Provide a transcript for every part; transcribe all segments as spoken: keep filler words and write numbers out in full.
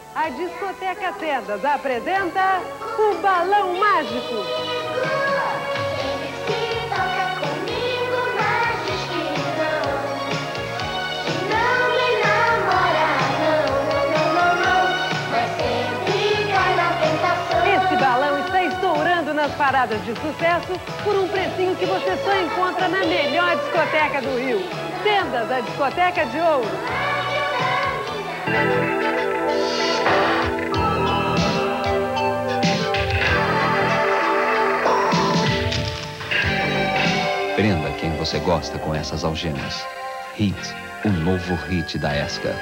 A Discoteca Tendas apresenta o Balão Mágico. Esse balão está estourando nas paradas de sucesso por um precinho que você só encontra na melhor discoteca do Rio. Tendas, a Discoteca de Ouro. Prenda quem você gosta com essas algemas. Hit, o novo hit da Esca.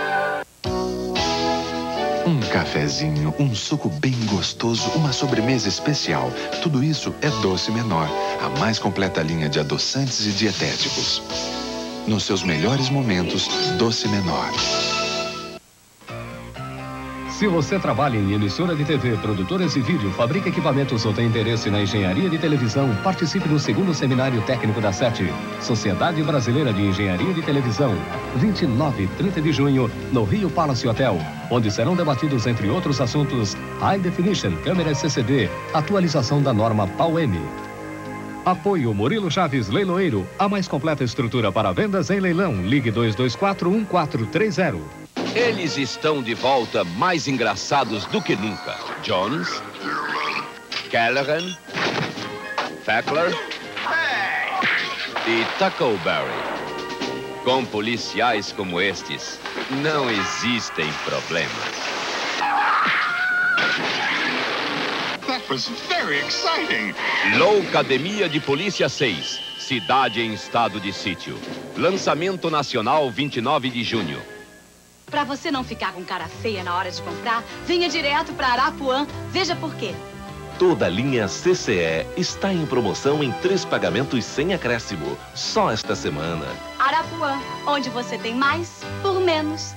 Um cafezinho, um suco bem gostoso, uma sobremesa especial. Tudo isso é Doce Menor, a mais completa linha de adoçantes e dietéticos. Nos seus melhores momentos, Doce Menor. Se você trabalha em emissora de T V, produtoras de vídeo, fabrica equipamentos ou tem interesse na engenharia de televisão, participe do segundo seminário técnico da SETI, Sociedade Brasileira de Engenharia de Televisão, vinte e nove e trinta de junho, no Rio Palace Hotel, onde serão debatidos, entre outros assuntos, High Definition, câmeras C C D, atualização da norma P A U-M. Apoio Murilo Chaves Leiloeiro, a mais completa estrutura para vendas em leilão. Ligue dois dois quatro, um quatro três zero. Eles estão de volta, mais engraçados do que nunca. Jones, Callahan, Fackler e Tackleberry. Com policiais como estes, não existem problemas. That was very exciting. Loucademia de Polícia seis, Cidade em Estado de Sítio. Lançamento nacional vinte e nove de junho. Para você não ficar com cara feia na hora de comprar, venha direto para Arapuã. Veja por quê. Toda a linha C C E está em promoção em três pagamentos sem acréscimo. Só esta semana. Arapuã, onde você tem mais por menos.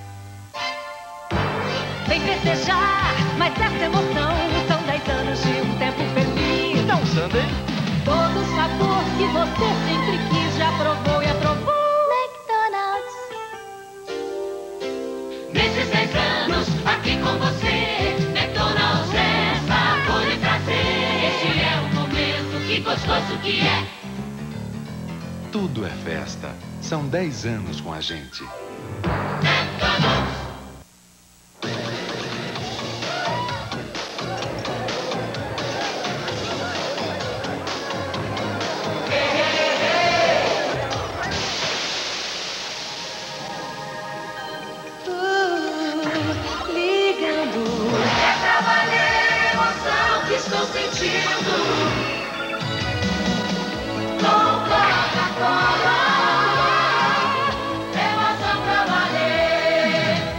Vem festejar, mas essa emoção são dez anos de um tempo feliz. Dá um sundae. Todo sabor que você sempre quis, já provou e aprovou. Nesses dez anos, aqui com você, McDonald's é sabor e prazer. Este é o momento, que gostoso que é. Tudo é festa. São dez anos com a gente. McDonald's. Estou sentindo com Coca-Cola, emoção pra valer.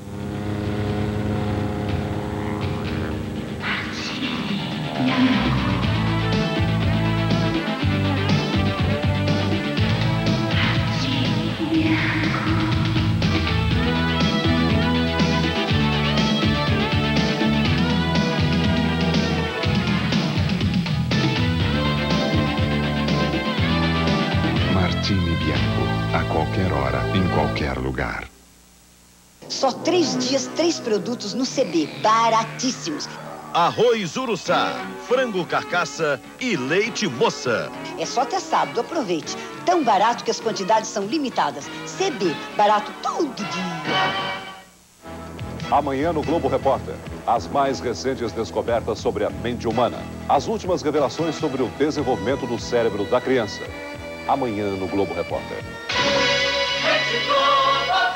Martini Bianco, a qualquer hora, em qualquer lugar. Só três dias, três produtos no C B, baratíssimos. Arroz uruçá, frango carcaça e leite moça. É só ter sábado, aproveite. Tão barato que as quantidades são limitadas. C B, barato todo dia. Amanhã no Globo Repórter, as mais recentes descobertas sobre a mente humana. As últimas revelações sobre o desenvolvimento do cérebro da criança. Amanhã no Globo Repórter. Mexico!